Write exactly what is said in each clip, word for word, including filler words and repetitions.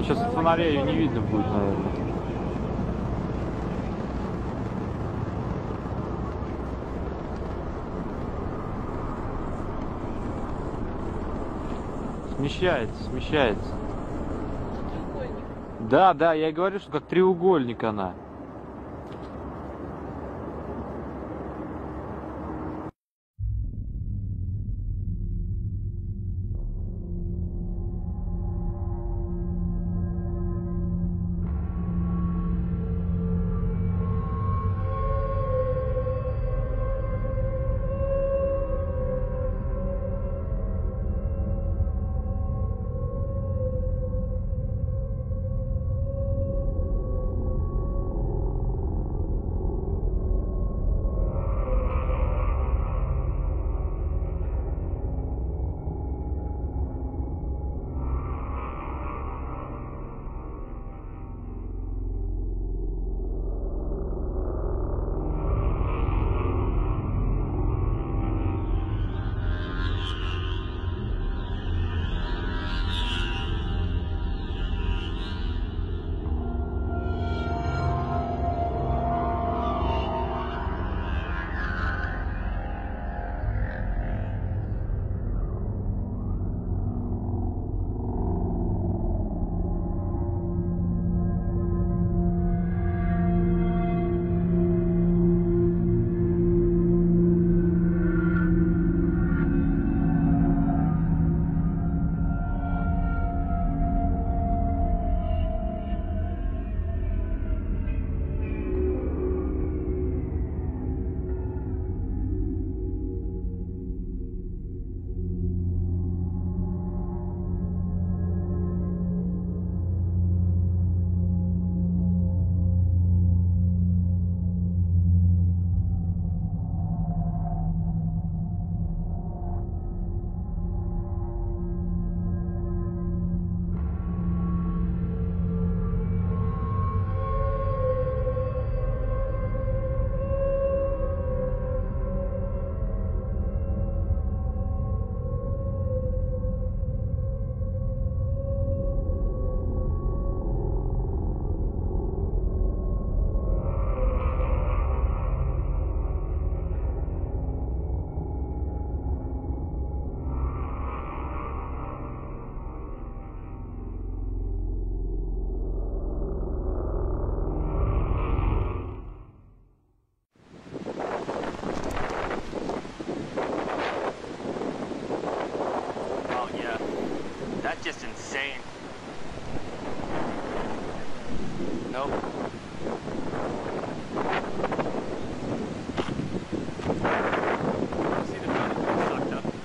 Сейчас от фонаря ее не видно будет, наверное. Смещается, смещается. Треугольник. Да, да, я и говорю, что как треугольник она. Just insane. Nope. See the building being sucked up.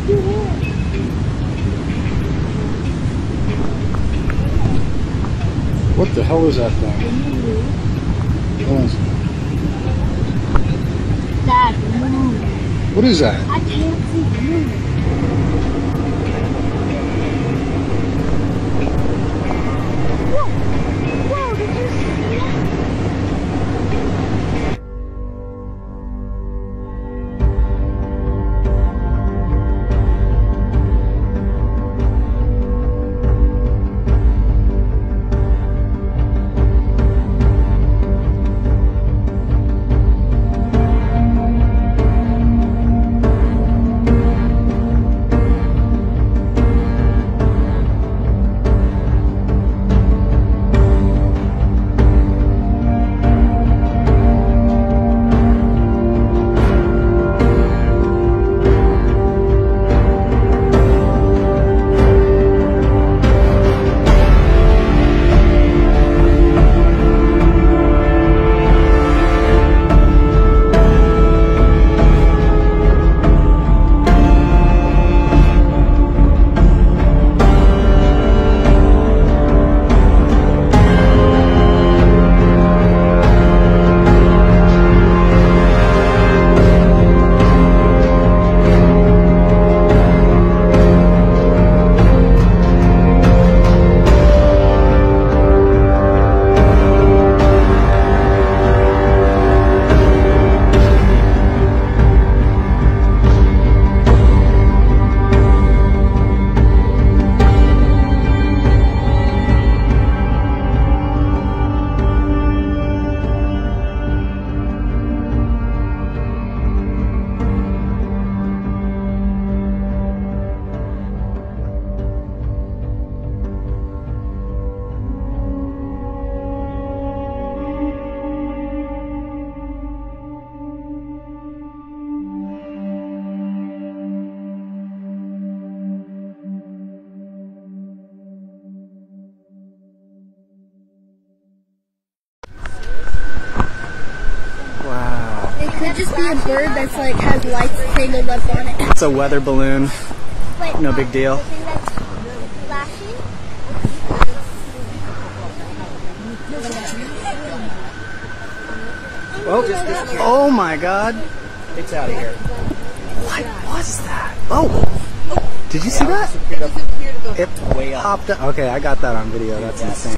What the hell is that thing? What is it? Dad, move. What is that? I can't see the moon. Whoa! Whoa, did you see that? It could just be a bird that's like has lights tangled up on it. It's a weather balloon. Wait, No big deal. The thing that's flashing? Oh, oh my God. It's out of here. What was that? Oh, did you see that? It popped up. Okay, I got that on video. That's insane.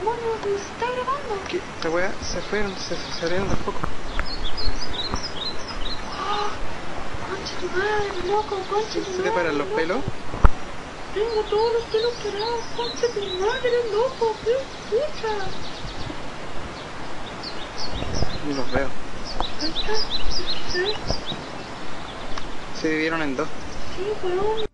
demonios se está grabando? ¿Qué? Esta weá se fueron, se, se abrieron los focos. ¡Ah! ¡Concha tu madre, loco! ¡Concha tu ¿Se madre! te paran los loco. pelos? Tengo todos los pelos parados. ¡Concha tu madre, loco! ¡Qué pucha! Ni los veo. Ahí está. ¿Sabes? Se dividieron en dos. Sí, weón.